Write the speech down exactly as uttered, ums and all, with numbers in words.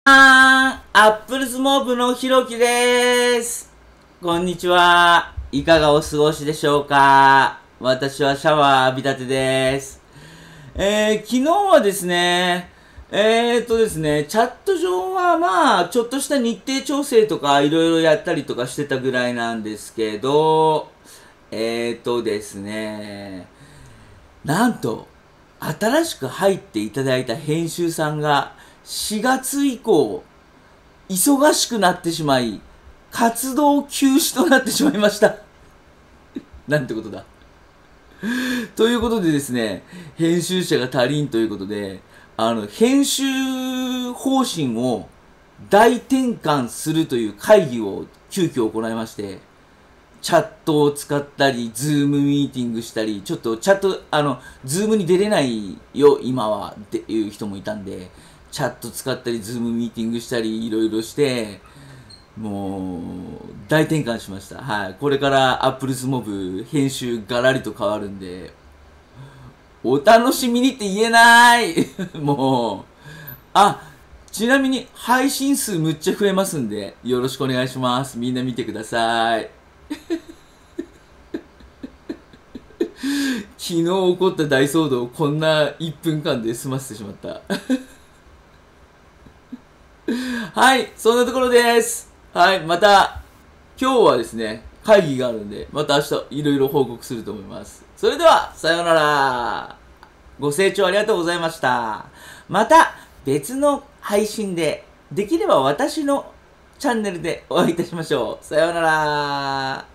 アップルスモーブのひろきです。こんにちは。いかがお過ごしでしょうか。私はシャワー浴びたてです。えー、昨日はですね、えーっとですね、チャット上はまあ、ちょっとした日程調整とかいろいろやったりとかしてたぐらいなんですけど、えーっとですね、なんと、新しく入っていただいた編集さんがしがつ以降、忙しくなってしまい、活動休止となってしまいました。なんてことだ。ということでですね、編集者が足りんということで、あの、編集方針を大転換するという会議を急遽行いまして、チャットを使ったり、ズームミーティングしたり、ちょっとチャット、あの、ズームに出れないよ、今は、っていう人もいたんで、チャット使ったり、ズームミーティングしたり、いろいろして、もう、大転換しました。はい。これからアップルスモブ編集ガラリと変わるんで、お楽しみにって言えないもう、あ、ちなみに配信数むっちゃ増えますんで、よろしくお願いします。みんな見てください。昨日起こった大騒動をこんないっぷんかんで済ませてしまった。はい、そんなところです。はい、また、今日はですね、会議があるんで、また明日いろいろ報告すると思います。それでは、さようなら。ご清聴ありがとうございました。また、別の配信で、できれば私のチャンネルでお会いいたしましょう。さようなら。